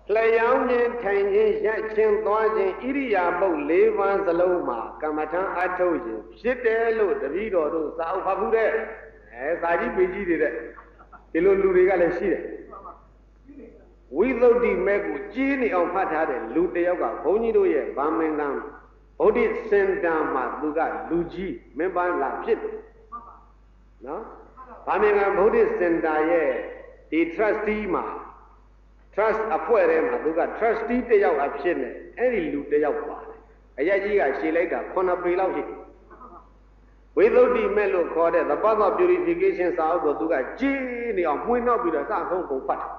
lyoung in tiny yachin dodging idia boat live on the loma, Kamatan I told you, shit there look the video South Pabude, as I did did it. Hello Luriga see it. We load the meg genie on Patade, Luteoga, Pony do ye, bombing down. Odi send down my Luga, Luigi, member la shit. No? Bombing on Bodhi send the trustee ma. Trust a poor Maduga, trustee the young of Shin, any loot the young one. A yaji, she later, Conabri. Without the mellow quarter, the bottom of purifications out of Duga, genie of Wino with a sample for fat.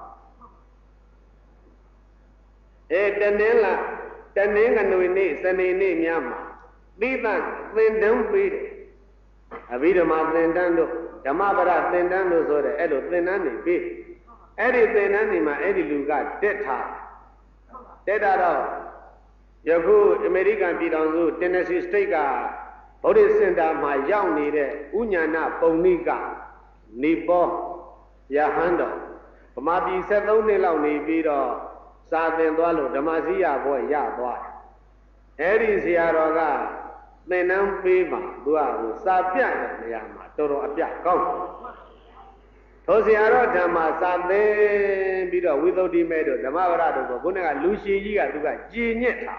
A Danella, Danella no name, Sunny name Yama. Leave that, then don't beat it. A bit of my Zendando, the Mabara Zendando, so the Edo Zenani beat. Anything anima, any lugar, dead hard. Dead out. Yaku, American Pidanzu, Tennessee State, Bodhi Center, my young needed, Unyana, Bonica, Nipo, Yahando. Mabi said only lonely Bido, Southern Dwallo, Damasia boy, ya boy. Eddie Siaroga, Menam Pima, Dua, Sapia, Yama, Toro Apia, come. Tosiaro Dama Sande Bido without the meadow, the Mavarado, Gunga, Lucy Yiga, Genieta.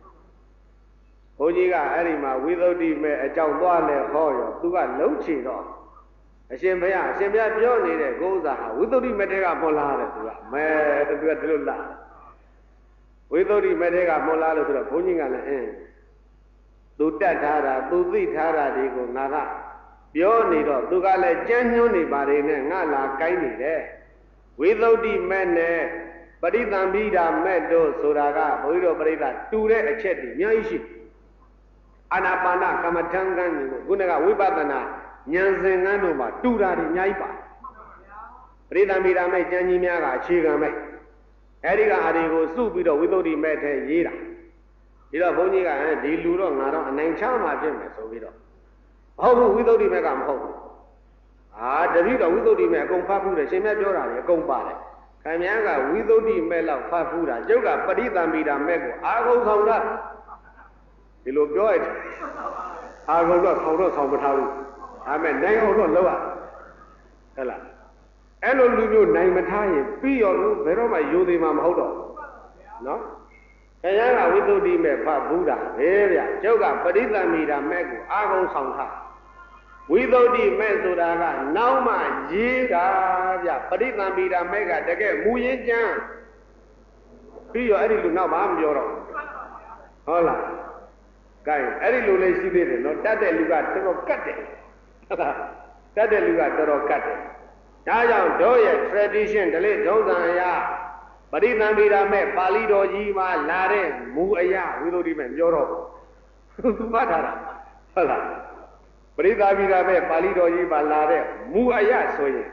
Hojiga Arima without the Jawale Hoyo, Duga Lochino. A Shempia, Shempia Johnny goes out without the Medega Mola, Medula. Without the Medega Mola to the Puning and the end. Do that Tara, do the Tara, Digo, Nara. Yo nido, tuga le genuine bari ne ngala kaini de. Without the men, Paritambida medo soraga, Boido Parida, Ture a chetty, Nyashi. Anapana, Kamatangan, Gunaga, Wibadana, Nyanzenganuma, Tura di Nyaipa. Paritambida me, Janimiaga, Chiga me. Eriga Harigo, Subido, without the mete, Yira. Ida Boniga, the Luro, Nara, and Nanchama, Jim, so we don't. How without the Megam home? Ah, the reader without the Megam Papu, the same Jora, a compare. Kamianga without the Mela Papura, Joga, Padita Mida Mego, I go from that. You look good. I go to Hausa. I mean, Nango lower. Ella. Hello, Lugo, Naimatai, P or Veroma, Yudimam Hodo. No? Kayanga without the Mepa Buddha, area, Joga, Padita Mida Mego, I go from without the Mesodaga, now my Jiga, Padita Mida Mega, the game, Muyin Jan. Be your Eddie now, I'm your. Hola. Guy, Eddie Lule, she did it, no, that you got to cut it. That you got to cut it. Now, do your tradition, the late Dozaya. Padita Mida Me, Palido Jima, Lare, Muaya, without even Yoro. Matara. Hola. Padita Vida me Palido Yiba Lare, Muaya soye.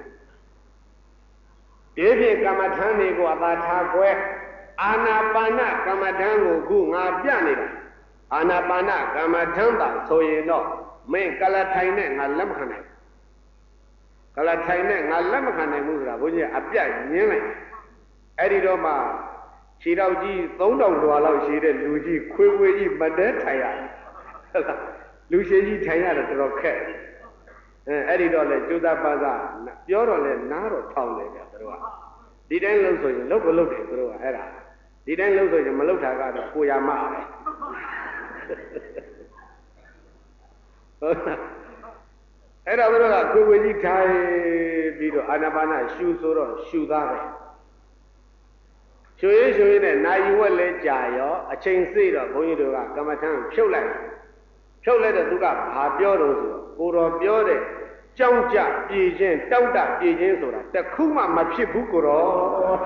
Devi Kamatani go Abatakwe, Anapana Kamatango Gunga Pianida, Anapana Kamatamba, so you know, May Kalataine and Lamhane. Kalataine and Lamhane Mura, would you appear nearly? Edidoma, Chirauji, Thondo, allow she did Luigi, Quiwi, Madetaya. Lucy Tayana to rocket. Edidole, Judah Baza, Yorole, Naro Town. Didn't look so you look at through a era. Didn't look so you Malota, Puyama. Era Kuwi Tai Bido Anabana, shoes or shoe that. So you in now you will let Jayo, a chain seed of Boyuga, Kamatan, show like. So let us look up Habios, Uro Biode, Jonja, Pigeon, Dauda, Pigeon, the Kuma Machibukuro.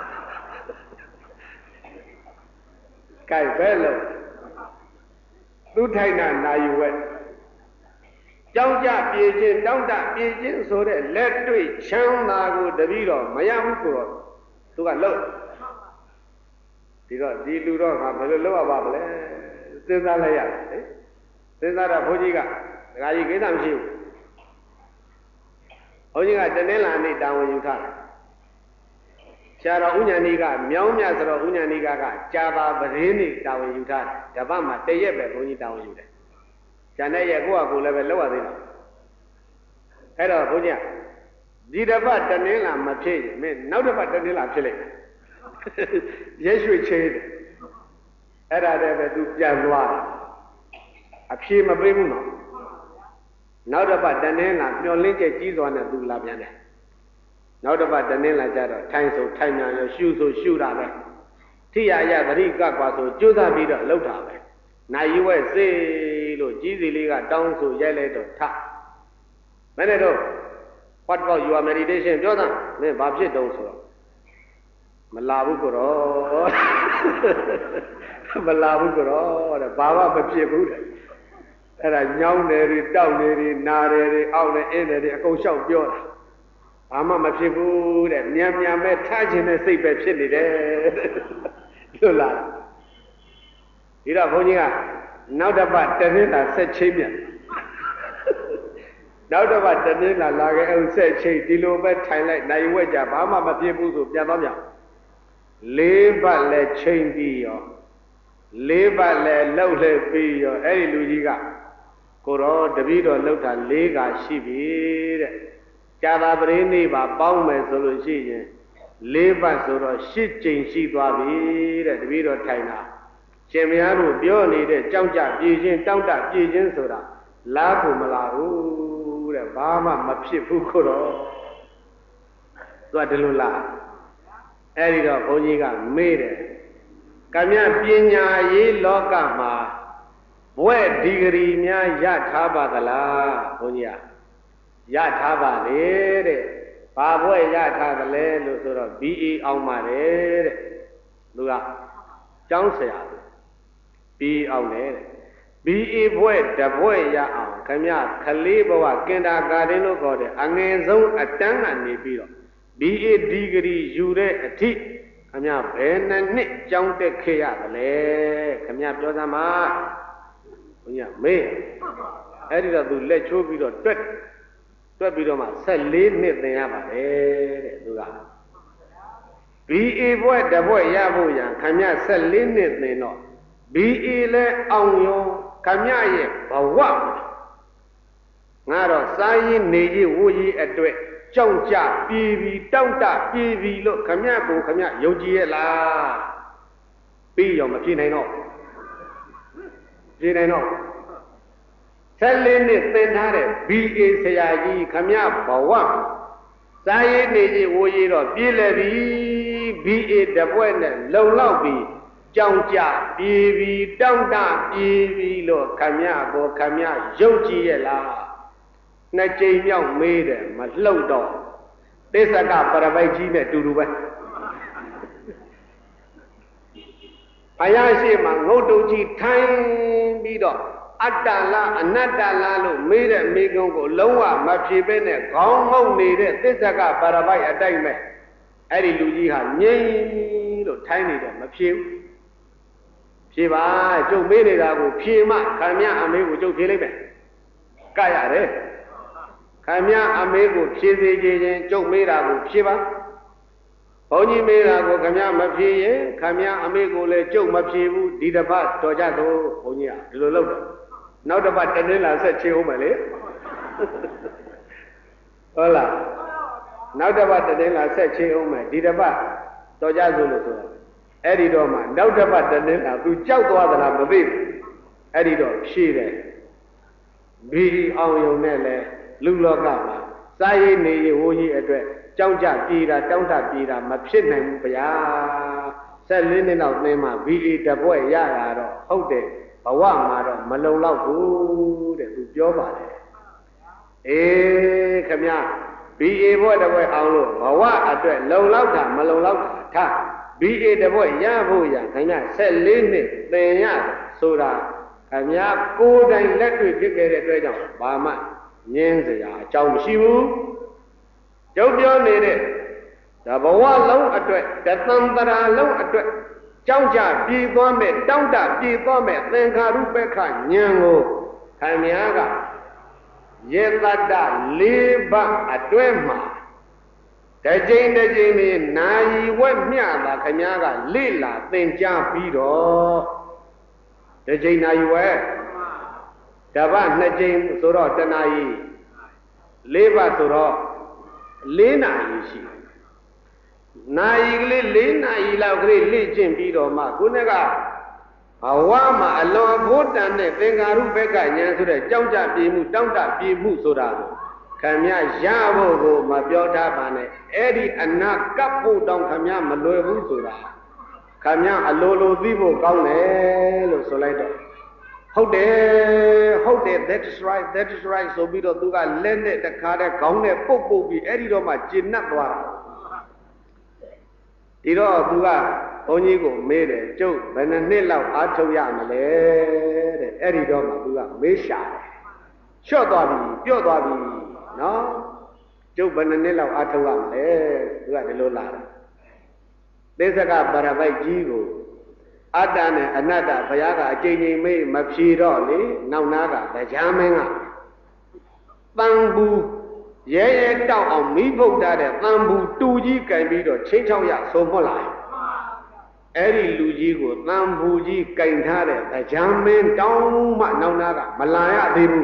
Kai Bello. Lutaina, now you wet. Jonja, Pigeon, Dauda, Pigeon, so that let to it, Chanago, the Vido, Mayamukuro, to a low. Because the Ludo have a low about Cesarea. Since that a Hojiga, I get them you. Hojiga, the Nella need down when you come. Shara Unyanika, Miaumia or Unyanika, Java, Barini, down you got, Davama, Tayebe, when you down you. Janaya go up level lower than. Hello, Bunya. Did about Danila Mache, mean not about Danila Chile. Yes, we change. Era de Jaguar. A Pima Brimuno. Not about Danila, no link a cheese on a do labiana. Not about Danila Jada, time so time your shoes so shoot at it. Tia Yabariga was so Judah Vida Lota. Now you were say, Jeezy got down so yellow to tap. Menedo, what about your meditation, Jordan? Me Babji don't so. Malabukuro, Malabukuro, the Baba Babji Buddha. And a young lady, down lady, nari, out the end of the go shout Jordan. Ama Machibu, and Yam Yam, touching the sleep at Chili there. Lula. Ira Bonia, now the bat, Danila said Chimian. Now the bat, Danila, like said, Che, Dilo, but Thailand, Naiwaja, Bama, Matibu, Yamamia. Live but let chain be your. Live but let low let be your. Hey, Luiga. Koro, Davido, Lota, Lega, Shibi. Java Brini, Baume, Solution. Live but sort of shit chain, she dwabi, the Davido China. Chemiano, Bioni, the Janja, Pigeon, Tanta, Pigeon Soda. Lapu Malaru, the Bama, Mapipu Koro. Guadelula. Editor Boniga made it. Kamia Pina ye logama. Where degree mia yataba the la, Bonia. Yataba lede. Baboy yata the le, Lusura, B.E. Almare. Luga. Jounsea. B. Almare. B.E. boy, the boy ya, Kamia, Kalibawa, Kenda Gardeno got it. Angin zone a tongue and Nibiro. B.A. degree, you a tea. Come here, Ben and Nick, John the Kaya, come here, Josama. Yeah, me. Editor to let you be the twit. Twitbidoma, sell leave me the Yama. B.A. boy, the boy Yabuya, come here, sell leave me no. B.A. le on you, come here, but what? Naro, Sai, Niji, Wuyi, a twit. Trong cha pi trong ta pi lo kamya ko kamya yoji la pi yo ma pi nai no pi nai no Sele ni ten tha de BA saya ji kamya bawa sa yi ni ji wo yi ro pi le bi BA de pwe ne long lao bi trong cha pi trong ta pi lo kamya ko kamya yoji la Na chain young maid, my low dog. This I got for a way to do it. I say, my Nodoji time be dog. Atala, another made a make go lower, my chibene, gone home needed. This I got for a way a diamond. Eddie Luigi had nay, tiny them, a few. Shiva, Joe made it, I will Pima, Kamia, and me with Joe Gilliman. Kaya, Kamia amigo Chizi, Joe Mira, Shiva. Pony Mira, Kamia Mapi, Kamia amigo, Joe Mapibu, Didaba, Tojato, Onia, Lolo. Not about Danila said Chiomale. Hola. Not about Danila said Chioma, Didaba, Tojazo. Edidoma, not about Danila, who chow to other baby. Edido, she there. Be on your nele. Lulogama, Sai ni Woyi address, Jauja Pira, Jauta Pira, Mapshin Paya, Selin out Nema, B.E. the boy Yara, Hode, Awamaro, Malola food, and Joba. Eh, Kamia, B.E. boy the boy Aulo, Awa address, low lauta, Malola, Ta, B.E. the boy Yabuya, Kamia, Selin, the Yard, Soda, Kamia, good and let me get it, Bama. Nyanza, Chow Shivu, Jobio needed the Bawa low address, the Thundara low address, Chowja, P. Gomez, Donda, P. Gomez, Nenkarubeka, Nyango, Kamiaga, Yelada, Liba, Adwema, The Jane, Nai, what Miana, Kanyaga, Lila, then jump Pido. The Jane, I wear. The one, the Jane, Soro, Tanai, Leva Soro, Lena, is she. Naigli, Lena, Ila, great legend, Pido, Makunaga. Awama, along boat and the Bengaru Beka, Yansura, Jonja, Pimu, Donta, Pimu, Sodano. Kamya Javo, my Biota Bane, Eddie and not Kapu down Kamya Maloe Sura. Kamya Alolo Vivo Gaune, Solito. How there, that's right, so be to Duga, lend it, the Kada Gaune, Popo, be Eddie Roma, Jinatwa. Iro Duga, Onigo made a joke, when a Nilla Atoyamale, Eddie Roma Duga, Mesha. Sure, Dobby, pure Dobby. No, Joe Bananilla Atawam, you got the Lola. There's a guy, but I like Jigo. Adan, another, Payaga, Jane May, Mapshiroli, Naunaga, the Jamanga. Bamboo, yeah, down on me, vote that Bamboo 2G can be the Chinchaya, so more like. Eddie Lujigo, Bamboo G, Kaintare, the Jamin, down Naunaga, Malaya, Dibu.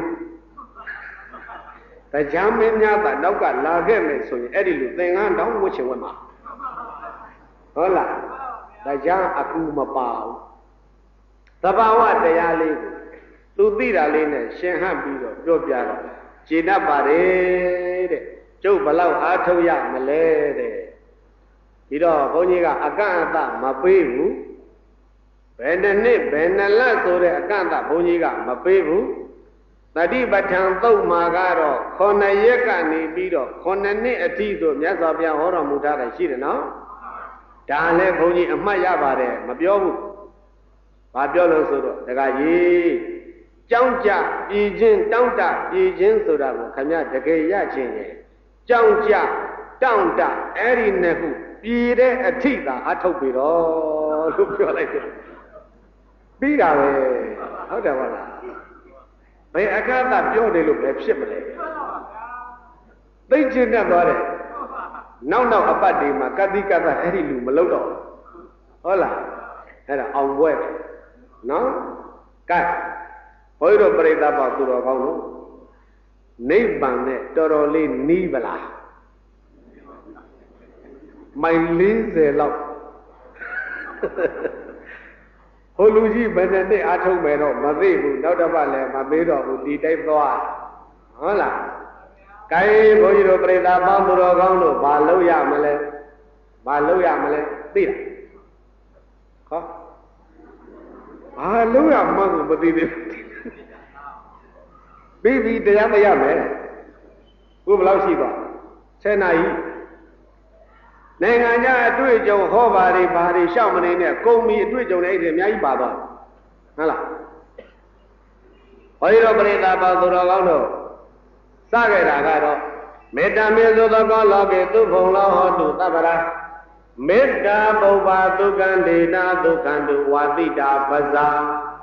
The Jamin Yaba, no got Lagame, so Eddie, they are down which one. Hola, the Jam Akuma Pau. The Bawa de Ali, Lubida Lina, Shanghai Bido, Jobia, Gina Bare, Joe Balau Atoya, Malade. Ido, Boniga, Aganta, Mabebu, Benanip, Benala, so the Aganta, Boniga, Mabebu. Nadi Batang Magaro, Kona Yeka ni Bido, Kona ni Atido, Yazabia Hora Mutara, she no? Dale Boni and Mayabare, Mabiobu, Babiolo Soro, the guy, Janja, Ejin, Downta, Ejin Soda, Kanya, the gay Yachin, Janja, Downta, Eri Nehu, Pire, Atida, Atopiro, look like it. Be away, how the one. I can't have your look at shipment. They did not got it. Now, a body, Makadika, Eddie Lumalodo. Hola, and on web. No? Cat. Oiro Breda Baturo, Neighbane, Toroli Nivala. My Lindsay love. Holuji Benane Atomero, Mabebu, Nodavale, Mabedo, who did a Hola. Kai Boyo Breda Bamburo Gondo, Baloya Male, Tira. Huh? Baloya Magu, but did it. Baby, the Yamaya man. Who loves you? Senai. Nanganya, do it, Joe Hobari, Bari, Shaman in there, call me, do it, Joe, Yai Baba. Hala. Oiro Breda Bamburo. Sagaragaro, Metamezo the Goloke to Polo to Tabara, Meta Boba to Gandina to Kandu Wadida Baza,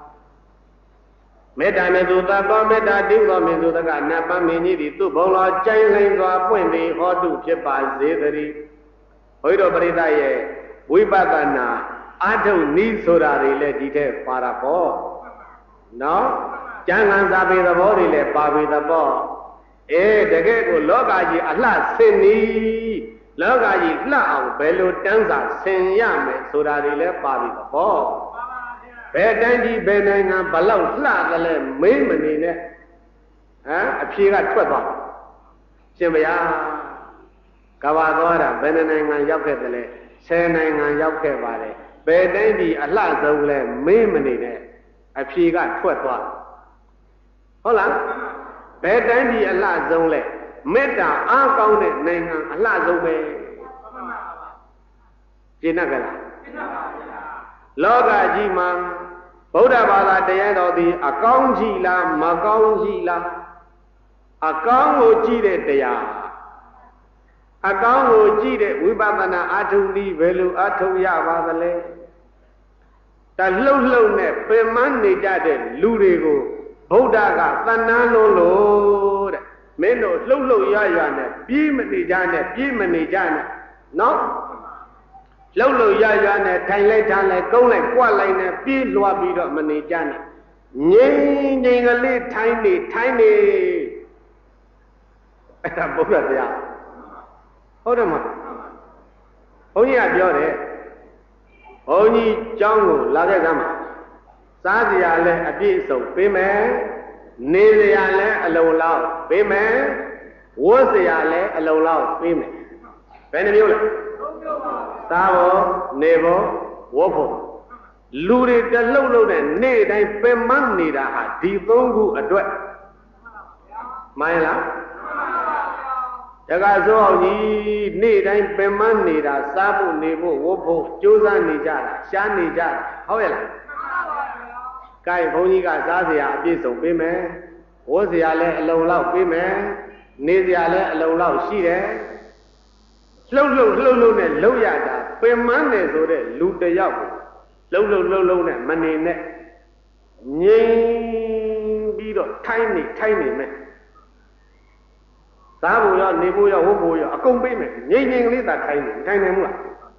Metamezo the Gometa Divomezo the Ganapa Mini to Polo, Chain Wendy, or to Chepa Zedri, Oiro Breda, Wibagana, Ato Nisura related Parapo. No, Jangan Sabi the body, let Babi the ball. Eh, the gate will Logaji, Allah, Sini, Logaji, Lao, Bello Danza, Sen Yame, so that he left Babi the ball. Bedanji, Benanga, Balau, Flat, Maimani, a Pira Twaba. Simaya Kawagora, Benanga, Yakele, Senanga, Yakevare, Bedanji, Allah, the Maimani, a Pira Twaba. Hold on. Bedanji Allah Zole, Meta, uncounted Nanga, Allah Zole. Jinagala. Loga Jiman, Boda Bala, the end of the Akaunji la, Makaunji la, Akango Jide Dea. Akango Jide, Wibabana Atuli, Velu Atoya Vale. The low net, Pemani Jade, Lurigo. Bodaga, Tanano Lord, mến đồ lâu lâu ya này bí mà đi ra này nó lâu lâu ya này thay lại câu lại qua lại này bí loa bí đó mà đi ra này nhìn cái lý thay này ta bố là gì àဟုတ်တယ်မဘုန်းကြီးကပြောတယ်ဘုန်းကြီးကျောင်းကိုလာခဲ့သမ်းပါစားစရာလည်းအပြည့်စုံပေးမယ်နေစရာလည်းအလုံလောက်ပေးမယ်ဝတ်စရာလည်းအလုံလောက်ပေးမယ်ဘယ်နှမျိုးလဲစားဖို့နေဖို့ဝတ်ဖို့လူတွေတလုံးနဲ့နေ့တိုင်းပင်မနေတာဟာဒီသုံးခုအတွက်မှန်လားတက္ကသိုလ်အောင်ကြီးနေ့တိုင်းပင်မနေတာစားဖို့နေဖို့ဝတ်ဖို့ကြိုးစားနေကြတာရှားနေကြတာဟုတ်ရဲ့လားမှန်ပါပါဗျာ gain ဘုန်းကြီးကစားစရာအပြည့်စုံပေးမယ်ဝတ်စရာလည်းအလုံလောက်ပေးမယ်နေစရာလည်းအလုံလောက်ရှိတယ်လှုပ်နဲ့လှုပ်ရတာပင်မနေဆိုတဲ့လူတစ်ယောက်လှုပ်နဲ့မနေနဲ့ငြိမ်ပြီးတော့ထိုင်းနေမယ်စားဖို့ရောနေဖို့ရောဝတ်ဖို့ရောအကုန်ပေးမယ်ငြိမ်ကလေးသာထိုင်းနေမလား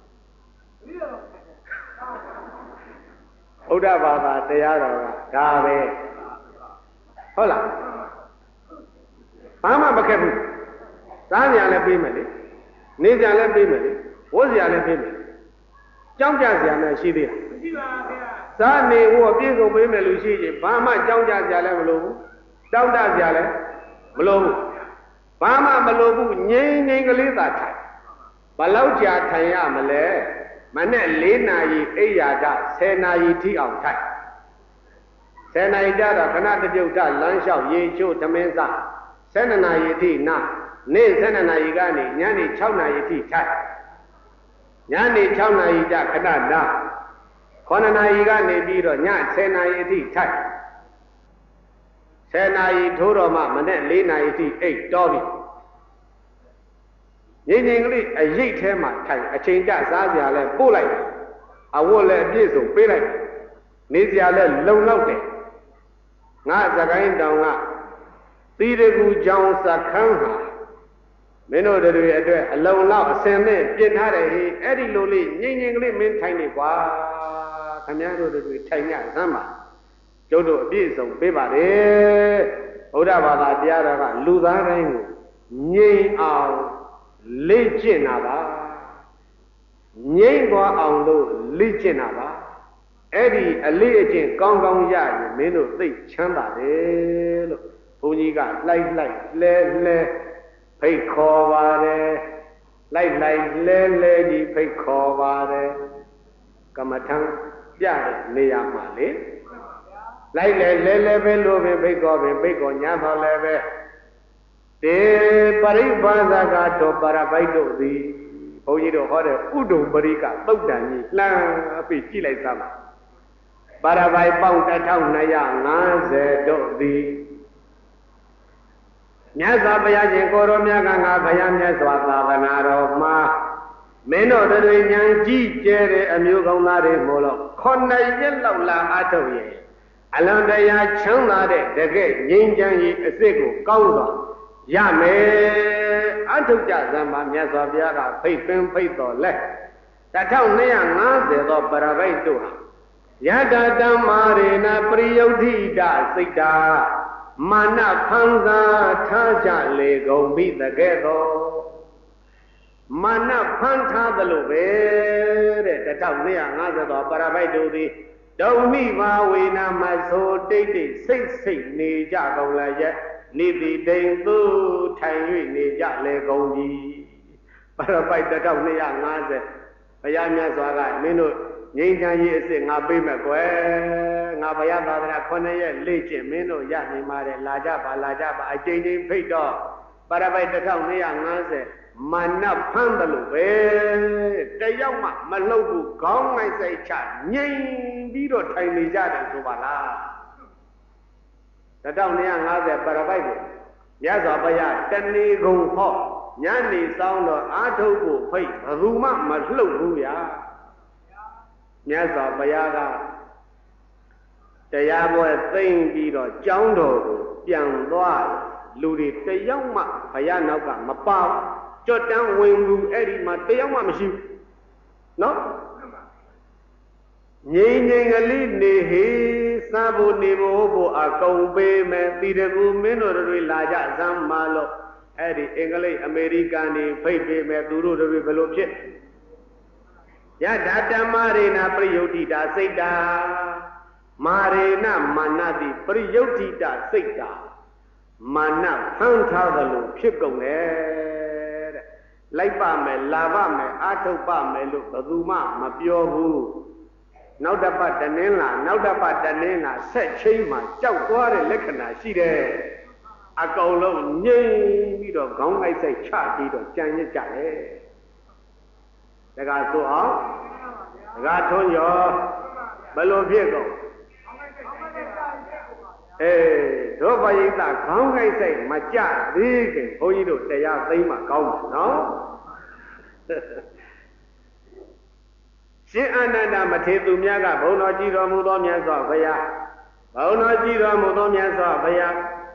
ဘုရားဘာသာတရားတော်ကဒါပဲဟုတ်လားဘာမှမခက်ဘူးစားစရာလည်းပေးမယ်လေနေစရာလည်းပေးမယ်လေဝတ်စရာလည်းပေးမယ်ကြောင်းကြစရာလည်းရှိသေးလားမရှိပါဘူးဗျာစားနေဖို့အပြည့်စုံပေးမယ်လို့ရှိရင်ဘာမှကြောင်းကြစရာလည်းမလိုဘူးတောင်းတစရာလည်းမလိုဘူးဘာမှမလိုဘူးငြိမ်ကလေးသာထိုင်ဘလောက်ကြာထိုင်ရမလဲမနဲ့4 နာရီအိယာဒ10 နာရီထိအောင်ထိုင်10 နာရီကြတော့ခဏတပြုတ်လမ်းလျှောက်ရေချိုးသမင်းစား12 နာရီထိနာနေ့12 နာရီကနေညနေ6 နာရီထိထိုင်ညနေ6 နာရီကြခဏနာ9 နာရီကနေပြီးတော့ည10 နာရီအထိထိုင်10 နာရီထိုးတော့မှမနဲ့4 နာရီထိအိတ်တော်ပြီငြိမ်ကလေးအရိတ်ထဲမှာထိုင်အချိန်ကျစားစရာလဲပို့လိုက်အဝတ်လည်းအပြည့်စုံပေးလိုက်နေစရာလဲလုံလောက်တယ်ငါစကိုင်းတောင်ကသီရကူကြောင်စခန်းဟာမင်းတို့တွေအတွက်အလုံလောက်အစင်နဲ့ပြင်ထားတယ်ဟေးအဲ့ဒီလိုလေးငြိမ်ကလေးမင်းထိုင်နေကွာခင်ဗျားတို့တွေထိုင်ရစမ်းပါကျုပ်တို့အပြည့်စုံပေးပါလေဘုရားဘာသာတရားတော်ကလူသားတိုင်းကိုငြိမ်အောင်လေ့ကျင့်တာပါငြိမ်သွားအောင်လို့လေ့ကျင့်တာပါအဲ့ဒီအလေ့အကျင့်ကောင်းရရင်မင်းတို့သိချမ်းသာတယ်လို့ဘုန်းကြီးကလိုက်လဲဖိတ်ခေါ်ပါတယ်လိုက်လဲကြီးဖိတ်ခေါ်ပါတယ်ကမ္မထံပြတဲ့နေရာမှာလေလိုက်လဲပဲလို့ပဲဖိတ်ခေါ်ညာတော်လည်းပဲတေပရိပါဇကတောပရပိုက်တို့သည်ဘုန်းကြီးတို့ဟောတဲ့ဥဒုံပရိကသုတ်တန်ကြီးလှမ်းပြီးကြည့်လိုက်သမ်းပါရပိုက်ပေါင်း1250တို့သည်မြတ်စွာဘုရားရှင်ကိုရောမြတ်ကငါဘုရားမြတ်စွာသာသနာတော်မှာမင်းတို့တွေဉာဏ်ကြီးကျဲတဲ့အမျိုးကောင်းသားတွေမို့လို့9 ရက်လောက်လာအထုတ်ရဲ့အလွန်တရာချမ်းသာတဲ့တကယ်ငြိမ်းချမ်းရေးအစစ်ကိုကောင်းစွာရမယ်အထုတ်ကြသံမှာမြတ်စွာဘုရားကဖိတ်တော်လဲ1250သောပရပိုက်တို့ဟာယတတမ္မာရေနပရိယုဒ္ဓိတစိတ်တာမာနဖန်သာထားကြလေကုန်ပြီတကဲ့သောမာနဖန်ထားသလိုပဲတဲ့1250သောပရပိုက်တို့သည်ဒုံမိမာဝေနာမဆိုတိတ်စိတ်နေကြကုန်လည်းရဲ့နိတိတိန်သူထိုင်၍နေကြလေကုန်ပြီပရပိုက်1250ဘုရားမြတ်စွာကမင်းတို့ငြိမ်းချမ်းရေးအစစ်ငါပေးမယ်ကွယ်ငါဘုရားသာသနာ9 ရက်လေ့ကျင့်မင်းတို့ရနိုင်ပါတယ်လာကြပါအကျဉ်းဖိတ်တော့ပရပိုက်1250မာနဖမ်းတယ်လို့ပဲတယောက်မှမလှုပ်ဘူးခေါင်းငိုက်စိတ်ချငြိမ်ပြီးတော့ထိုင်နေကြတယ်ဆိုပါလား1250ပရပိုက်ကိုမြတ်စွာဘုရားတဏီကုံဟောညနေဆောင်တော့အာထုတ်ဖို့ဖိတ်ဘယ်သူမှမလှုပ်ဘူးဗျာမြတ်စွာဘုရားကတရားပွဲသိမ့်ပြီးတော့ကျောင်းတော်ကိုပြန်သွား lùi tây giống mà phải ra nào cả mà bao cho đang quên lùi ấy đi mà tây giống mà siêu nó nhìn nhìn cái lý này hi sa bu ni bu bu à cầu bê mẹ tì đề bu mình rồi là dạ sam mà lo ấy đi English American đi phê bê mẹ tu rồi về lộp chết ya data marina priyotita siddha marina manati priyotita siddha mana phang tha da lo phit gung le de lai pa me la ba me a thuk pa me lo ba tu ma ma pyo bu nau da pa tanin la set chain ma chouk twa de lakkana shi de a kaung long ngin pi do gaung ngai sai cha pi do chan yit ja le da ga so aw da ga thon yo ba lo phit gung do ba yi ta gaung ngai sai ma ja ri kin bhon ji do taya thain ma kaung noရှင်အာနန္ဒမထေသူမြတ်ကဘုံတော်ကြည်တော်မူသောမြတ်စွာဘုရားဘုံတော်ကြည်တော်မူသောမြတ်စွာဘုရား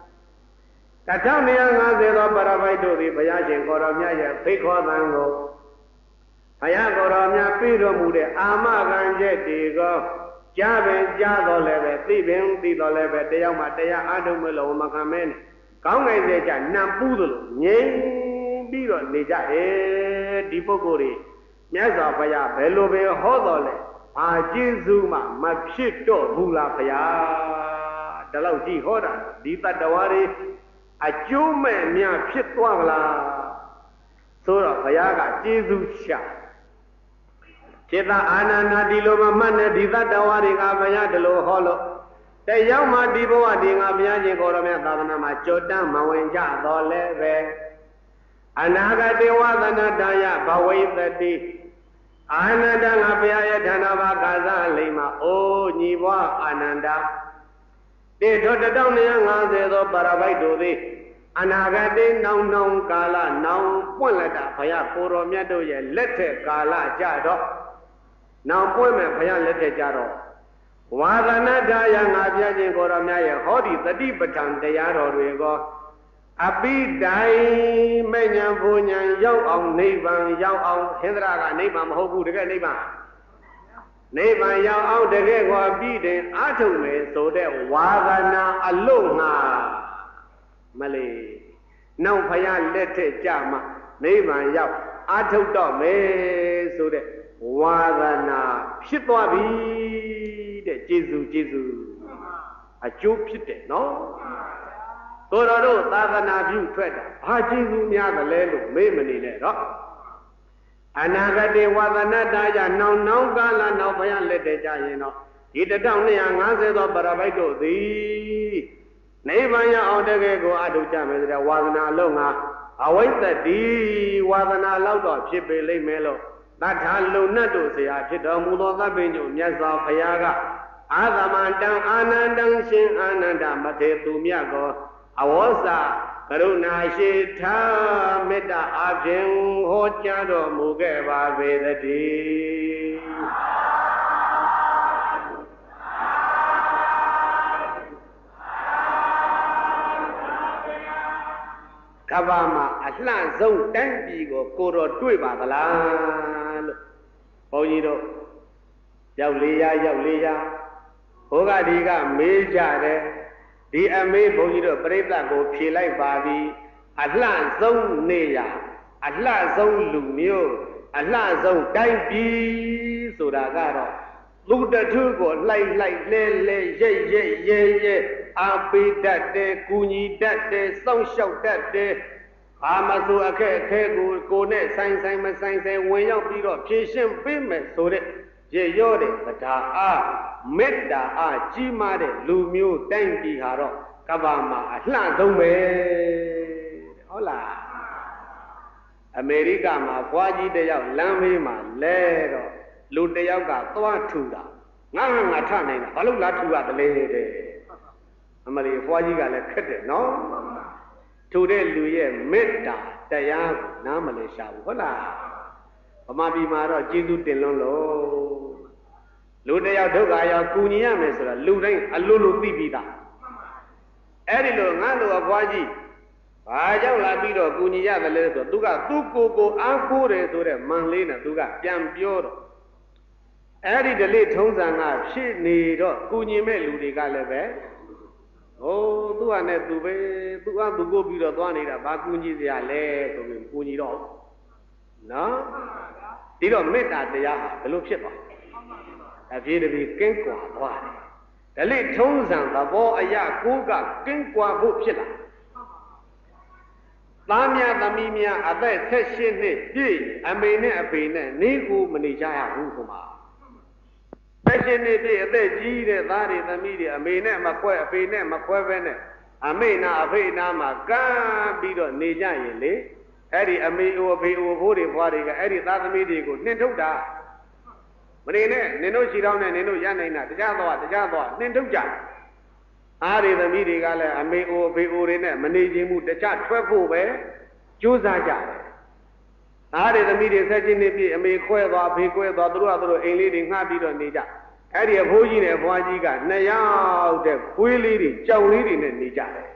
1250သောပရပိုက်တို့သည်ဘုရားရှင်ကိုတော်မြတ်ရဲ့ဖိတ်ခေါ်သံကိုဘုရားကိုတော်မြတ်ပြီးတော်မူတဲ့အာမခံချက်တွေကိုကြားပင်ကြားတော်လည်းပဲသိပင်သိတော်လည်းပဲတယောက်မှတရားအားထုတ်မလို့မခံမဲနဲ့ကောင်းငယ်စေကြနံပူးသလိုငြိမ်ပြီးတော့နေကြတယ်ဒီပုဂ္ဂိုလ်တွေမြတ်စွာဘုရားဘယ်လိုပဲဟောတော်လဲဘာကျေးဇူးမှမဖြစ်တော့ဘူးလားဘုရားဒါလောက်ကြည့်ဟောတာဒီတတ္တဝါတွေအကျိုးမဲ့များဖြစ်သွားမလားဆိုတော့ဘုရားကကျေးဇူးရှာจิตအာနန္ဒဒီလိုမမှတ်နဲ့ဒီတတ္တဝါတွေကဘုရားဒီလိုဟောလို့တရောက်မှဒီဘဝဒီငါဘုရားရှင်ကိုတော်မြတ်သာသနာမှာကြောတန်းမဝင်ကြတော့လဲပဲအနာဂတေဝသနတယဘဝိတတိအာနန္ဒငါဘုရားရဲ့ဌာနဘာကာသလိမ္မာအိုးညီဘွားအာနန္ဒတေထော1250သောပါရပိုက်တို့သည်အနာဂတေနောင်ကာလနောင်ပွင့်လက်တာဘုရားကိုတော်မြတ်တို့ရဲ့လက်ထက်ကာလကြတော့နောင်ပွင့်မဲ့ဘုရားလက်ထက်ကြတော့ဝါသနတယငါဘုရားရှင်ကိုတော်မြတ်ရဲ့ဟောဒီတတိပဋ္ဌာန်တရားတော်တွေကိုအပိတိုင်မဉ္ဇဉ်ဘုံဉ္ဇဉ်ရောက်အောင်နိဗ္ဗာန်ရောက်အောင်ဟင်္ဒရာကနိဗ္ဗာန်မဟုတ်ဘူးတကယ်နိဗ္ဗာန်ရောက်အောင်တကယ်ကိုပြီးတယ်အာထုံမယ်ဆိုတဲ့ဝါဒနာအလို့ငါမလေးနောက်ဖယားလက်ထက်ကြမှာနိဗ္ဗာန်ရောက်အာထုတော့မယ်ဆိုတဲ့ဝါဒနာဖြစ်သွားပြီတဲ့ကျေးဇူးအကျိုးဖြစ်တယ်နော်ကိုတော်တို့သာသနာပြုထွက်တာဘာကျေးဇူးများသလဲလို့မေးမနေနဲ့တော့အနာဂတေဝသနတယနောင်ကာလနောက်ဘုရားလက်တည်ကြရင်တော့ဒီ1250သောပရပိုက်တို့သည်နိဗ္ဗာန်ရောက်အောင်တကယ်ကိုအထုကြမယ်ဆိုတဲ့ဝါသနာလုံးကအဝိသတိဝါသနာလောက်တော့ဖြစ်ပေလိမ့်မယ်လို့တထာလုံနတ်တို့ဆရာဖြစ်တော်မူသောသဗ္ဗညုမြတ်စွာဘုရားကအာသမန္တံအာနန္တံရှင်အာနန္ဒမထေသူမြတ်ကိုအဝေါစာကရုဏာရှိထားမေတ္တာအပြင်ဟောကြားတော်မူခဲ့ပါပေသတည်းကမ္ဘာမှာအလှဆုံးတိုင်းပြည်ကိုတော်တွေ့ပါသလားလို့ဘုန်းကြီးတို့ရောက်လေးရဟိုကဒီကမေးကြတယ်ဒီအမေးဘုန်းကြီးတို့ပြိဿကိုဖြေလိုက်ပါပြီအလှဆုံးနေရအလှဆုံးလူမျိုးအလှဆုံးတိုင်းပြည်ဆိုတာကတော့လူတထုကိုလိုက်လဲရိပ်အာပိတတ်တယ်ကူညီတတ်တယ်စောင့်ရှောက်တတ်တယ်ဘာမဆိုအခက်အခဲကိုနဲ့ဆိုင်မဆိုင်ဝင်ရောက်ပြီးတော့ဖြေရှင်းပေးမယ်ဆိုတဲ့ရေရော့တဲ့တရားအားမေတ္တာအားကြီးမားတဲ့လူမျိုးတိုင်းပြည်ဟာတော့ကမ္ဘာမှာအလှဆုံးပဲဟုတ်လားအမေရိကမှာဘွားကြီးတယောက်လမ်းမေးမှာလဲတော့လူတယောက်ကသွားထူတာငါထနိုင်တာဘာလို့လာထူရတလဲတဲ့အမလီဘွားကြီးကလည်းခက်တယ်နော်ထူတဲ့လူရဲ့မေတ္တာတရားကိုနားမလဲရှာဘူးဟုတ်လားဗမာပြည်မှာတော့ကျေးဇူးတင်လွန်းလို့လူတယောက်ဒုက္ခရောက်ကူညီရမယ်ဆိုတာလူတိုင်းအလိုလိုသိပြီးသားအဲ့ဒီလိုငါလိုအဘွားကြီးဘာကြောင့်လာပြီးတော့ကူညီရတယ်လဲဆိုသူကသူ့ကိုအားကိုးတယ်ဆိုတဲ့မန်လေးနဲ့သူကပြန်ပြောတော့အဲ့ဒီဓလေ့ထုံးစံကဖြစ်နေတော့ကူညီမဲ့လူတွေကလည်းပဲဟိုသူကနဲ့သူပဲသူကသူကိုပြီးတော့သွားနေတာဘာကူညီစရာလဲဆိုပြီးကူညီတော့နော်ဒီတော့မေတ္တာတရားဟာဘယ်လိုဖြစ်သွားအပြည့်တပြည့်ကင်းကွာသွားတယ်ဓလေ့ထုံးစံသဘောအရာကိုကကင်းကွာဖို့ဖြစ်လာသားများသမီးများအသက်16နှစ်ပြည့်အမေနဲ့အဖေနဲ့နေကိုမနေကြရဘူးဆိုမှာ16နှစ်ပြည့်အသက်ကြီးတဲ့သားတွေသမီးတွေအမေနဲ့မခွဲအဖေနဲ့မခွဲပဲနဲ့အမေနာအဖေနာမှာကမ်းပြီးတော့နေကြရင်လေအဲ့ဒီအမေအိုအဖေအိုဘိုးတွေဘွားတွေကအဲ့ဒီသားသမီးတွေကိုနှင်ထုတ်တာမနေနဲ့နင်တို့ရှိတော့နဲ့နင်တို့ရနိုင်တာတရားသွားနှင်ထုတ်ကြအားတွေသမီးတွေကလည်းအမေအိုအဖေအိုတွေနဲ့မနေခြင်းမှုတခြားထွက်ဖို့ပဲကြိုးစားကြတယ်အားတွေသမီးတွေဆက်ချင်းနေပြီအမေခွဲသွားဖေခွဲသွားသူတို့အိမ်လေးတွေငှားပြီးတော့နေကြအဲ့ဒီအဖိုးကြီးနဲ့အဖွားကြီးက2ယောက်တဲ့ခွေးလေးတွေကြောင်လေးတွေနဲ့နေကြတယ်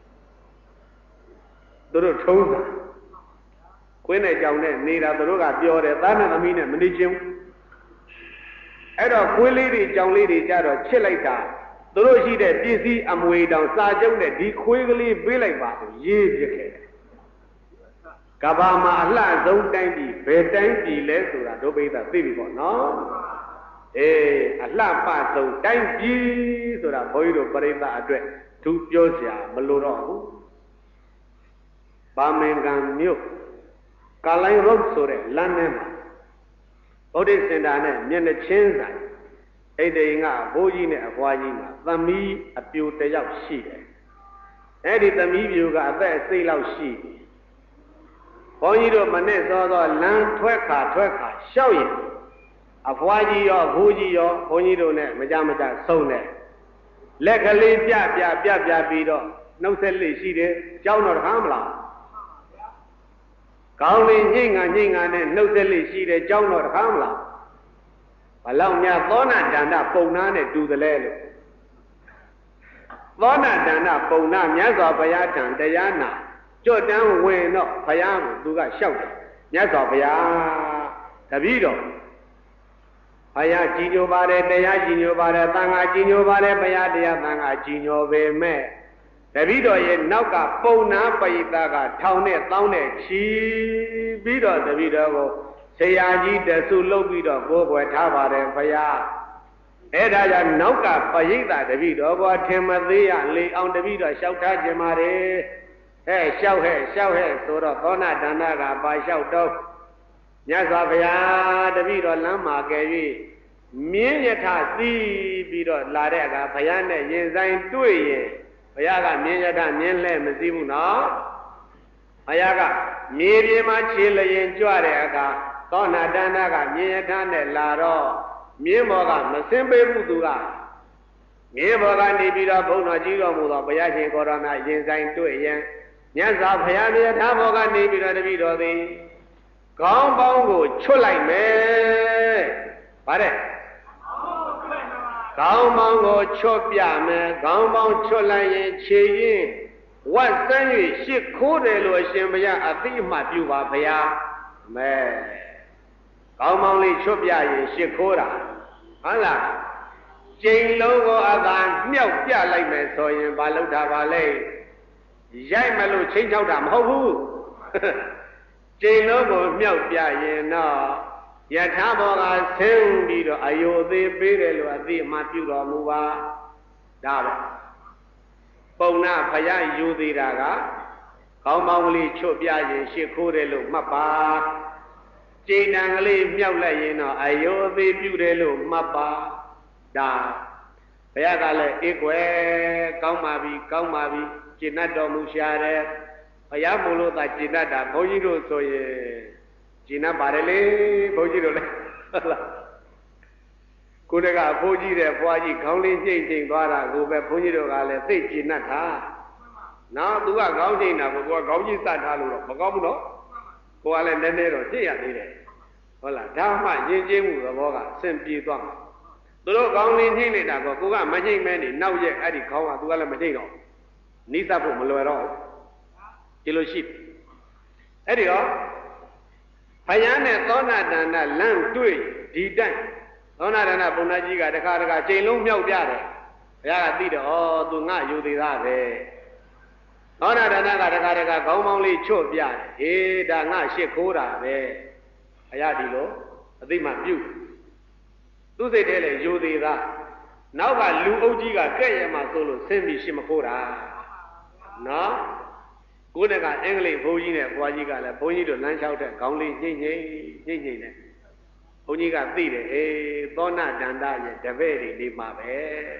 သူတို့ထုံးတာခွေးနဲ့ကြောင်နဲ့နေတာသူတို့ကပြောတယ်သားနဲ့သမီးနဲ့မနေချင်းအဲ့တော့ခွေးလေးတွေကြောင်လေးတွေကြတော့ချစ်လိုက်တာသူတို့ရှိတဲ့ပစ္စည်းအမွေတောင်စာချုပ်နဲ့ဒီခွေးကလေးပေးလိုက်ပါဆိုရေးပြခဲ့တယ်ကဘာမှာအလှဆုံးတိုင်းပြည်ဘယ်တိုင်းပြည်လဲဆိုတာဒုပိသသိပြီပေါ့နော်အေးအလှပဆုံးတိုင်းပြည်ဆိုတာဘုန်းကြီးတို့ပရိသတ်အတွက်သူပြောစရာမလိုတော့ဘူးပါမင်္ဂံမြို့ကာလိုင်းရုပ်ဆိုတဲ့လမ်းထဲမှာဗုဒ္ဓစင်တာနဲ့မျက်နှာချင်းဆိုင်အဲ့ဒီကဘိုးကြီးနဲ့အဖွားကြီးမှာသမီးအပြိုတယောက်ရှိတယ်အဲ့ဒီသမီးပြိုကအသက်အစိတ်လောက်ရှိတယ်ဘုန်းကြီးတို့မနဲ့စောလမ်းထွက်ခါရှောက်ရင်အဖွားကြီးရောဘိုးကြီးရောဘုန်းကြီးတို့နဲ့မကြဆုံးတယ်လက်ကလေးပြပြီးတော့နှုတ်ဆက်လေးရှိတယ်ကြောင်းတော့တခါမလားကောင်းလေးညှိငါနဲ့နှုတ်ဆက်လေးရှိတယ်ကြောင်းတော့တခါမလားဘလောက်များသောနာတန္တပုံနာနဲ့တူတယ်လဲလို့သောနာတန္တပုံနာမြတ်စွာဘုရားထံတရားနာကြွတန်းဝင်တော့ဘုရားကိုသူကလျှောက်တယ်မြတ်စွာဘုရားတပည့်တော်ဘုရားကြည်ညိုပါတယ်တရားကြည်ညိုပါတယ်သံဃာကြည်ညိုပါတယ်ဘုရားတရားသံဃာကြည်ညိုပေမဲ့တပည့်တော်ရဲ့နောက်ကပုံနာပိဋကထောင်နဲ့တောင်းနဲ့ချီပြီးတော့တပည့်တော်ကိုဆရာကြီးတဆုလုပ်ပြီးတော့ကိုယ်ွယ်ထားပါတယ်ဘုရားအဲ့ဒါကြောင့်နောက်ကပရိသတ်တပည့်တော်ကထင်မသေးရလေအောင်တပည့်တော်လျှောက်ထားခြင်းပါတယ်ဟဲ့လျှောက်ဟဲ့ဆိုတော့သောနာတန္တကပါလျှောက်တော့မြတ်စွာဘုရားတပည့်တော်လမ်းမှာကဲ၍မြင်းယထသိပြီးတော့လာတဲ့အခါဘုရားနဲ့ရင်ဆိုင်တွေ့ရင်ဘုရားကမြင်းယထမြင်းလဲမသိဘူးနော်ဘုရားကမြေပြင်မှာခြေလျင်ကြွတဲ့အခါသောနာတန္တကမြင်းယထနဲ့လာတော့မြင်းဘော်ကမစင်ပေးဘူးသူကမြင်းဘော်ကနေပြီးတော့ဘုန်းတော်ကြီးတော်မူသောဘုရားရှင်ကိုရောမြတ်ရင်ဆိုင်တွေ့ရင်မြတ်စွာဘုရားမြတ်ထားဘော်ကနေပြီးတော့တပည့်တော်သည်ခေါင်းပေါင်းကိုချွတ်လိုက်မယ်ဗါတဲ့ခေါင်းပေါင်းကိုချွတ်ပြမယ်ခေါင်းပေါင်းချွတ်လိုက်ရင်ခြေရင်ဝတ်စမ်း၍ရှ िख ိုးတယ်လို့အရှင်ဘုရားအသိအမှတ်ပြုပါဘုရားမဲခေါင်းပေါင်းလေးချွတ်ပြရင်ရှ िख ိုးတာဟုတ်လားကျိန်လုံးကိုအသာမြောက်ပြလိုက်မယ်ဆိုရင်ဘာလုပ်တာပါလဲရိုက်မလို့ချင်းချောက်တာမဟုတ်ဘူးကျိန်လုံးကိုမြောက်ပြရင်တော့ယထာဘောကဆင်းပြီးတော့အယုသေးပေးတယ်လို့အသိအမှပြုတော်မူပါဒါပဲပုံနာဖယားယူသေးတာကခေါင်းပေါင်းကလေးချွတ်ပြရင်ရှ िख ိုးတယ်လို့မှတ်ပါကျိန်တံကလေးမြောက်လိုက်ရင်တော့အယုသေးပြုတယ်လို့မှတ်ပါဒါဘုရားကလည်းအေးကွယ်ကောင်းပါပြီကျင့်တတ်တော်မူရှာတယ်ဘုရားမို့လို့သာကျင့်တတ်တာဘုန်းကြီးတို့ဆိုရင်ကျင့်တတ်ပါတယ်လေဘုန်းကြီးတို့လည်းဟုတ်လားကိုယ်တကအဖိုးကြီးတဲ့ဘွားကြီးခေါင်းလေးညှိမ့်သွားတာကိုပဲဘုန်းကြီးတို့ကလည်းသိကျင့်တတ်တာနော်သူကခေါင်းညှိမ့်တာကိုသူကခေါင်းကြီးစထားလို့တော့မကောင်းဘူးနော်ကိုကလည်းနည်းနည်းတော့သိရသေးတယ်ဟုတ်လားဒါမှယဉ်ကျေးမှုသဘောကဆင်ပြေသွားမှာသူတို့ခေါင်းလေးညှိနေတာကိုကိုကမညှိမဲနေနောက်ရက်အဲ့ဒီခေါင်းကသူကလည်းမညှိတော့နိစ္စဖို့မလွယ်တော့ဟဒီလိုရှိအဲ့ဒီတော့ဘုရားနဲ့သောနာတဏ္ဍလမ်းတွေ့ဒီတိုင်သောနာတဏ္ဍဘုံသားကြီးကတခါတခါချိန်လုံးမြောက်ပြတယ်ဘုရားကသိတယ်ဩသူငါယူသေးသားပဲသောနာတဏ္ဍကတခါတခါခေါင်းပေါင်းလေးချွတ်ပြတယ်ဟေးဒါငါရှစ်ခိုးတာပဲဘုရားဒီလိုအသိမှပြုသူစိတ်ထဲလေယူသေးသားနောက်ကလူအုပ်ကြီးကကဲ့ရဲ့မှဆိုလို့ဆင်းပြီးရှစ်မခိုးတာနော်ကိုယ်တကအင်္ဂလိပ်ဘုန်းကြီးနဲ့ဘွားကြီးကလည်းဘုန်းကြီးတို့လမ်းလျှောက်တဲ့ခေါင်းလေးညှိမ့်နဲ့ဘုန်းကြီးကသိတယ်အေးသောနာတန္တရဲ့တပည့်တွေနေမှာပဲ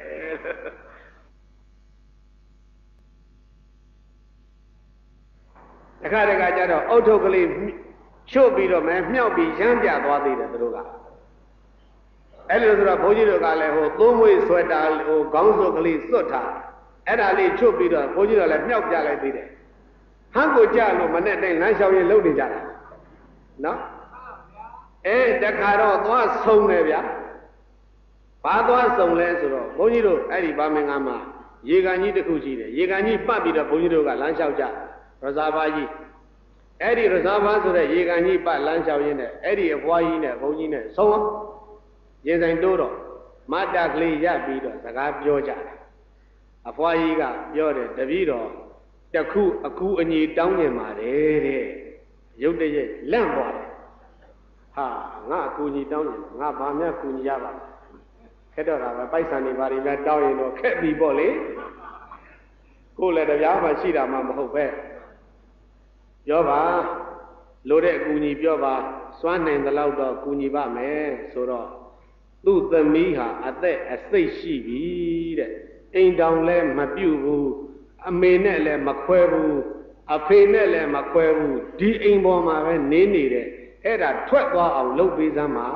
တခါတခါကျတော့အုတ်ထုတ်ကလေးချွတ်ပြီးတော့မဲမြောက်ပြီးရမ်းပြသွားသေးတယ်သူတို့ကအဲ့လိုဆိုတော့ဘုန်းကြီးတို့ကလည်းဟိုသုံးမွေးဆွဲတာဟိုခေါင်းစုပ်ကလေးစွတ်ထားအဲ့ဒါလေးချွတ်ပြီးတော့ဘုန်းကြီးတို့လည်းမြောက်ပြလိုက်သေးတယ်ဟန်းကိုကြလို့မနဲ့တိုင်းလမ်းလျှောက်ရင်လှုပ်နေကြတာနော်တခါတော့သွားဆုံးတယ်ဗျာဘာသွားဆုံးလဲဆိုတော့ဘုန်းကြီးတို့အဲ့ဒီဗာမင်္ဂမှာရေကန်ကြီးတစ်ခုရှိတယ်ရေကန်ကြီးပတ်ပြီးတော့ဘုန်းကြီးတို့ကလမ်းလျှောက်ကြရဇာဘာကြီးအဲ့ဒီရဇာဘာဆိုတဲ့ရေကန်ကြီးပတ်လမ်းလျှောက်ရင်းနဲ့အဲ့ဒီအဘွားကြီးနဲ့ဘုန်းကြီးနဲ့ဆုံးရင်ဆိုင်တိုးတော့မတ်တကလေးရပ်ပြီးတော့စကားပြောကြတယ်အဘွားကြီးကပြောတယ်တပည့်တော်တခုအကူအညီတောင်းနေပါတယ်တဲ့ရုတ်တရက်လန့်သွားတယ်ဟာငါအကူအညီတောင်းနေငါဘာမှကူညီရပါ့ခက်တော့တာပဲပိုက်ဆံနေပါလိမ့်မယ်တောင်းရင်တော့ခက်ပြီပေါ့လေကိုယ်လည်းတရားမှရှိတာမှမဟုတ်ပဲပြောပါလိုတဲ့အကူအညီပြောပါစွမ်းနိုင်သလောက်တော့ကူညီပါမယ်ဆိုတော့သူ့သမီးဟာအသက်အစိတ်ရှိပြီတဲ့အိမ်တောင်လည်းမပြုတ်ဘူးအမေနဲ့လည်းမခွဲဘူးအဖေနဲ့လည်းမခွဲဘူးဒီအိမ်ပေါ်မှာပဲနေနေတယ်အဲ့ဒါထွက်သွားအောင်လုပ်ပေးစမ်းပါ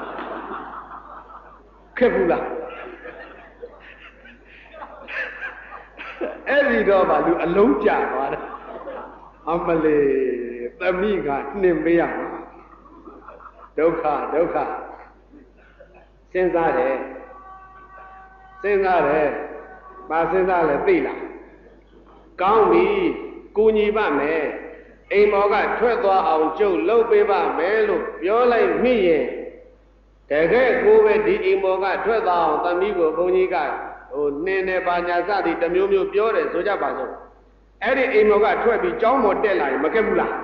ခက်ဘူးလားအဲ့ဒီတော့ဗာလူအလုံးကြသွားတယ်အမလေးသမီးကနှင်ပေးရမှာဒုက္ခစဉ်းစားတယ်ဘာစဉ်းစားလဲသိလားကောင်းပြီကူညီပါမယ်အိမ်မော်ကထွက်သွားအောင်ကျုပ်လုပ်ပေးပါမယ်လို့ပြောလိုက်မိရင်တကယ်ကိုပဲဒီအိမ်မော်ကထွက်သွားအောင်သမီးကိုဘုန်းကြီးကဟိုနင်းနေပါညာစသည်တစ်မျိုးမျိုးပြောတယ်ဆိုကြပါစို့အဲ့ဒီအိမ်မော်ကထွက်ပြီးကျောင်းပေါ်တက်လာရင်မကက်ဘူးလား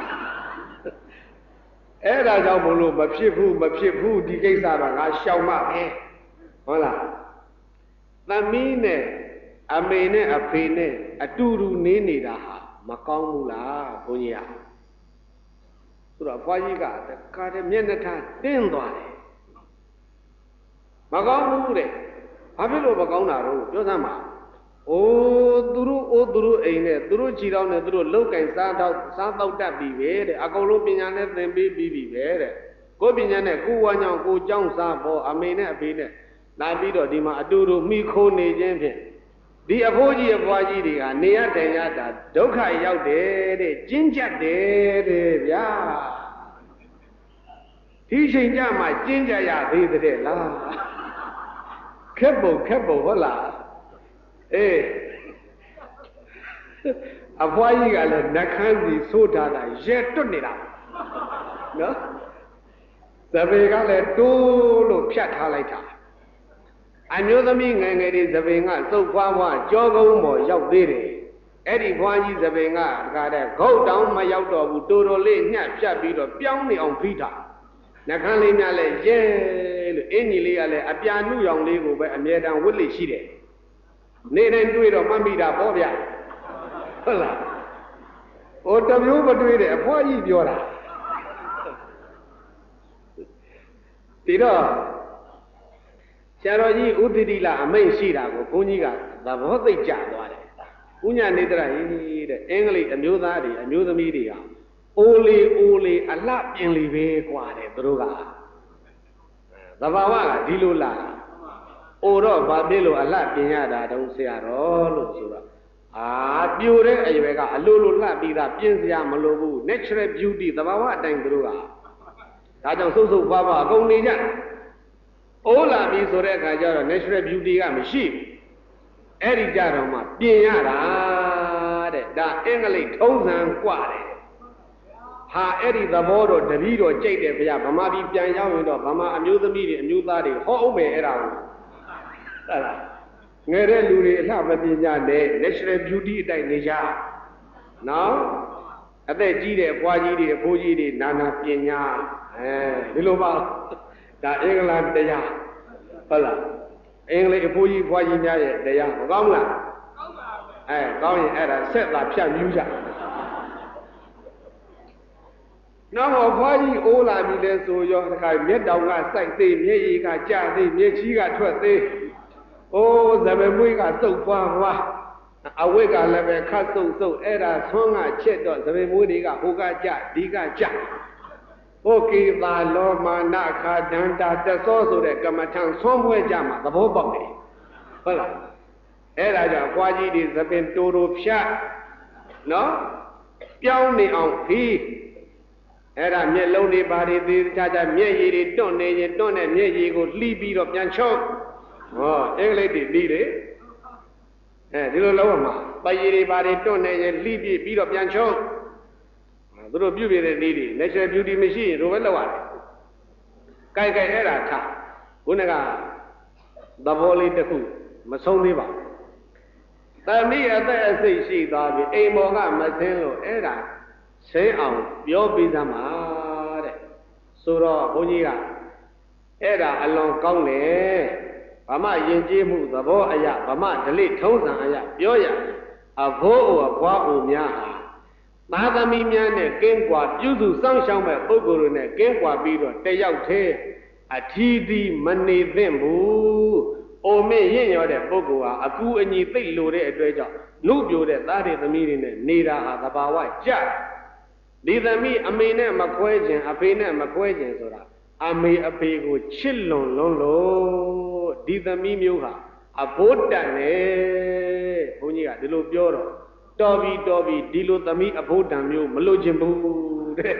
အဲ့ဒါကြောင့်ဘုလို့မဖြစ်ဘူးဒီကိစ္စတော့ငါရှောင်မှပဲဟုတ်လားသမီးနဲ့အမေနဲ့အဖေနဲ့အတူတူနေနေတာဟာမကောင်းဘူးလားဘုန်းကြီးอ่ะဆိုတော့ဘွားကြီးကကားတဲ့မျက်နှာထားတင်းသွားတယ်မကောင်းဘူးတဲ့ဘာဖြစ်လို့မကောင်းတာတော့ပြောစမ်းပါသူတို့အိမ်နဲ့သူတို့ခြေထောက်နဲ့သူတို့လောက်ကင်စားတော့တတ်ပြီပဲတဲ့အကုန်လုံးပညာနဲ့သင်ပေးပြီးပြီပဲတဲ့ကိုယ်ပညာနဲ့ကိုယ်ဝါညောင်ကိုကြောင်းစားပေါ်အမေနဲ့အဖေနဲ့လာပြီးတော့ဒီမှာအတူတူမိခိုးနေခြင်းဖြင့်ဒီအဖိုးကြီးအဖွားကြီးတွေကနေရတိုင်ရတာဒုက္ခရောက်တယ်တဲ့ကျဉ်းကျပ်တယ်တဲ့ဗျာဒီချိန်ကြမှာကျဉ်းကြရသေးတဲ့လားခက်ပုံဟုတ်လားအဖွားကြီးကလည်းနှခမ်းစီဆိုးထားတာရဲတွတ်နေတာနော်သဘေကလည်းတိုးလို့ဖြတ်ထားလိုက်တာအမျိုးသမီးငယ်ငယ်တွေသပင်ကစုပ်ဖွားဖွားကြောကုန်းပေါ်ရောက်သေးတယ်အဲ့ဒီဘွားကြီးသပင်ကတကားတဲ့ဂုတ်တောင်မရောက်တော့ဘူးတိုးတိုးလေးညှက်ဖြတ်ပြီးတော့ပြောင်းနေအောင်ဖိတာနှခမ်းလေးများလည်းရဲလို့အင်းကြီးလေးကလည်းအပြာနုရောင်လေးကိုပဲအမြဲတမ်းဝတ်လိရှိတယ်နေတိုင်းတွေ့တော့မှတ်မိတာပေါ့ဗျဟုတ်လားဟိုတမျိုးမတွေ့တဲ့အဖွားကြီးပြောတာဒီတော့ဆရာတော်ကြီးဥဒိတိလအမိန့်ရှိတာကိုဘုန်းကြီးကသဘောသိကြသွားတယ်။ဥညာနေတရဟင်းတဲ့အင်္ဂလိပ်အမျိုးသားတွေအမျိုးသမီးတွေကအိုလေအလှပြင်လေပဲกว่าတယ်သူတို့ကသဘာဝကဒီလိုလာတာ။အိုတော့ဘာဖြစ်လို့အလှပြင်ရတာတုံးဆရာတော်လို့ဆိုတော့ပြိုတဲ့အရွယ်ကအလိုလိုလှပြီးသားပြင်စရာမလိုဘူး natural beauty သဘာဝအတိုင်းသူတို့ကဒါကြောင့်စုပ်ဖွားဖွားအကုန်နေကြအိုးလာပြီဆိုတဲ့အခါကျတော့ natural beauty ကမရှိဘူးအဲ့ဒီကြတော့မှပြင်ရတာတဲ့ 다 앵글리 통상 과래 하 에리 더보로 더비로 째대ဗျာဗမာပြည်ပြန်ရောက်ရင်တော့ဗမာအမျိုးသမီးတွေအမျိုးသားတွေဟောအောင်ပဲအဲ့ဒါကိုဟုတ်လားငယ်တဲ့လူတွေအလှမပညာနဲ့ national beauty အတိုင်းနေကြနော်အသက်ကြီးတဲ့ဘွားကြီးတွေအဖိုးကြီးတွေနာနာပညာဒီလိုပါဒါအင်္ဂလန်တရားဟုတ်လားအင်္ဂလိပ်အဖိုးကြီးဘွားကြီးများရဲ့တရားမကောင်းလားကောင်းပါဘူးကောင်းရင်အဲ့ဒါဆက်သာဖြတ်မြူးကြနောက်ဘွားကြီးအိုးလာပြီလဲဆိုရောတခါမျက်တောင်ကစိုက်သေးမျက်ရည်ကကျသေးမျက်ချီးကထွက်သေးအိုးသဘမွေးကစုပ်ဖွာဖွာအဝိကလည်းပဲခတ်စုပ်စုပ်အဲ့ဒါဆွမ်းကချက်တော့သဘမွေးတွေကဟိုကကျဒီကကျโอเคသာလောမာနခာဒန္တာတသောဆိုတဲ့ကမ္မထံဆွမ်းပွဲကြမှာသဘောပေါက်တယ်ဟုတ်လားအဲ့ဒါကြောင့်ဘွားကြီးတွေသပင်တိုးတိုးဖြတ်နော်ပြောင်းနေအောင်ခီးအဲ့ဒါမျက်လုံးတွေဘာတွေသေးချာချာမျက်ရည်တွေတွန့်နေရင်တွန့်တဲ့မျက်ရည်ကိုလှီးပြီးတော့ပြန်ချုပ်ဟောအင်္ဂလိပ်တွေပြီးလေဒီလိုလုံးဝမှာပရည်တွေဘာတွေတွန့်နေရင်လှီးပြီးတော့ပြန်ချုပ်သူတို့ပြုပြတဲ့နည်းတွေ national beauty မရှိရင်တို့ပဲလောက်ရတယ်ကြိုက်အဲ့ဒါထားခုနကသဘောလေးတစ်ခုမဆုံးသေးပါဘူးတမိအသက်အစိတ်ရှိသွားပြီအိမ်ပေါ်ကမဆင်းလို့အဲ့ဒါဆင်းအောင်ပြောပြီးသားမှာတဲ့ဆိုတော့ဘုန်းကြီးကအဲ့ဒါအလွန်ကောင်းတယ်ဗမာယဉ်ကျေးမှုသဘောအရာဗမာဓလေ့ထုံးစံအရာပြောရအဖိုးအိုအဘွားအိုများဟာသာသမီများနဲ့ကင်းကွာပြုစုစောင့်ရှောက်မဲ့ပုဂ္ဂိုလ်တွေနဲ့ကင်းကွာပြီးတော့တယောက်တည်းအထီးသီးမနေသင့်ဘူး။အိုမင်းရင့်ရော်တဲ့ပုဂ္ဂိုလ်ဟာအကူအညီသိလို့တဲ့အတွက်ကြောင့်လူပြိုတဲ့သားတွေသမီးတွေနဲ့နေတာဟာသဘာဝကြ။ဒီသမီးအမေနဲ့မခွဲခြင်းအဖေနဲ့မခွဲခြင်းဆိုတာအမေအဖေကိုချစ်လွန်လို့ဒီသမီးမျိုးဟာအဖို့တန်တယ်။ဘုန်းကြီးကဒီလိုပြောတော့တော်ပြီဒီလိုသမီးအဖို့တန်မျိုးမလို့ခြင်းဘူးတဲ့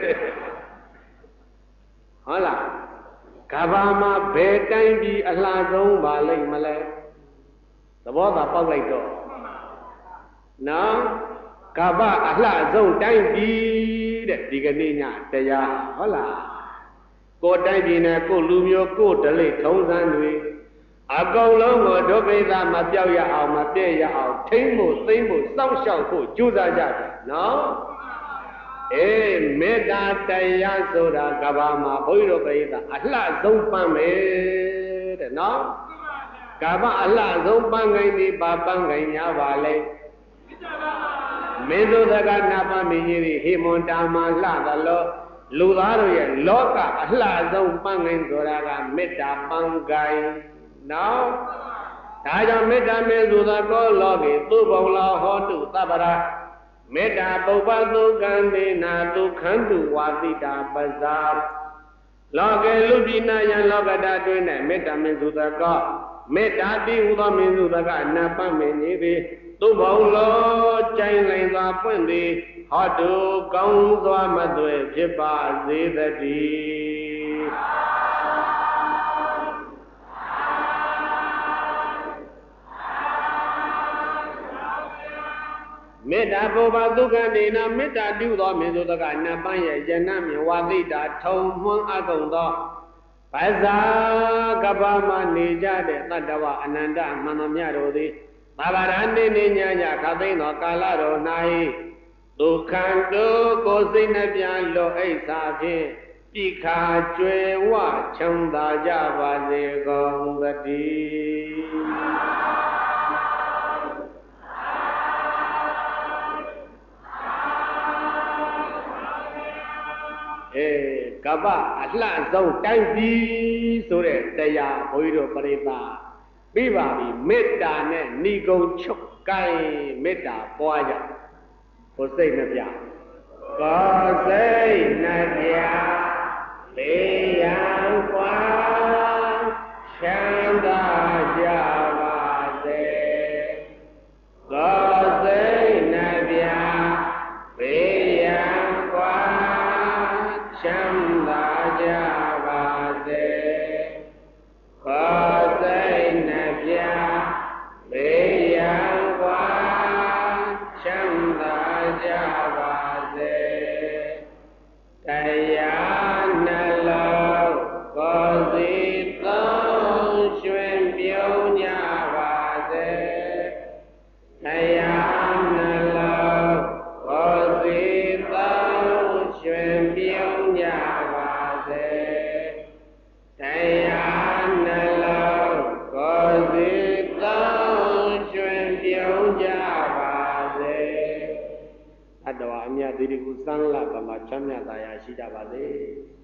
ဟုတ်လားကဘာမှာဘယ်တိုင်းပြီးအလှဆုံးပါလိမ့်မလဲသဘောသာပေါက်လိုက်တော့နော်ကဘာအလှဆုံးတိုင်းပြီးတဲ့ဒီကနေ့ညတရားဟုတ်လားကိုတိုင်းပြည်နဲ့ကိုလူမျိုးကိုဓလေ့ထုံးစံတွေအကုန်လုံးကိုဒုဗိဒမပြောက်ရအောင်မပြည့်ရအောင်ထိမ့်ဖို့သိမ့်ဖို့စောင့်ရှောက်ဖို့ကြိုးစားကြတယ်နော်မေတ္တာတရားဆိုတာကဘာမှာဘုန်းကြီးတို့ပြိဿအလှဆုံးပန်းမယ်တဲ့နော်ကဘာအလှဆုံးပန်းကိုင်းဒီပါပန်းကိုင်းများပါလေမင်းတို့ကနာပမင်းကြီးဟိမွန်တာမှာလှသလောလူသားတို့ရဲ့လောကအလှဆုံးပန်းကိုင်းဆိုတာကမေတ္တာပန်းကိုင်းနော်ဒါကြောင့်မေတ္တာမေသုသာကောလောကေသူဘုံလောဟောတုသဗ္ဗရာမေတ္တာပုပ္ပသုကံဒေနာဒုက္ခံတုဝါတိတာပဇာလောကေလူပြည်နာယံလောကဓာတွင်၌မေတ္တာမေသုသာကောမေတ္တာတိဟူသောမေသုသာကအနာပမင်းကြီးသည်သူဘုံလောကြိုင်နိုင်စွာပွင့်သည်ဟောတုကောင်းစွာမသွေဖြစ်ပါစေတည်းမေတ္တာပုပ္ပသုခဒေနာမေတ္တာပြုသောမေသုတကနတ်ပန်းရဲ့ယနမြဝါသိတာထုံမွန်းအကုန်သောပဇာကပ္ပမနေကြတဲ့တတ္တဝအနန္တမန္တမြတို့သည်သဗ္ဗရာနေနေညညခသိမ့်သောကာလတော်၌ဒုက္ခတုကိုယ်စိတ်နှပြလောအိဋ္ဌာဖြင့်ပိခာကျွယ်ဝချမ်းသာကြပါစေကုန်သတည်းကပ္ပအလှဆုံးတိုင်းပြီးဆိုတဲ့တရားဘုန်းကြီးတို့ပရိသတ်ပြီးပါပြီမေတ္တာနဲ့ဏိဂုံချုပ်ကိုင်းမေတ္တာပွားကြကိုယ်စိတ်နှပြကိုယ်စိတ်နှပြလေးရန်ကွာချမ်းသာကြပါစေကိုယ်စိတ်နှပြလေးရန်ကွာချမ်းသာကြပါစေကိုယ်စိတ်နှပြဘေးရန်ကွာချမ်းသာတ္တဝါအမြတ်တိတိကုသံလပမချမ်းမြတ်သာယာရှိကြပါစေ